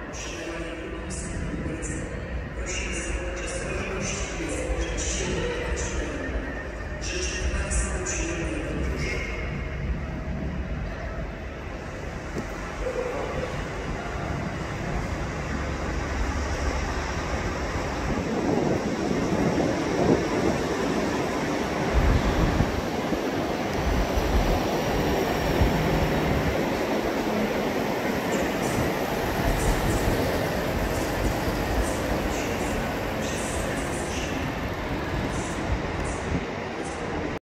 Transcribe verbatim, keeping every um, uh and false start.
Przyjęli drugą stronę ulicy. Prosimy słuchać ostrożności i złożyć się do Życzę Państwu przyjemnego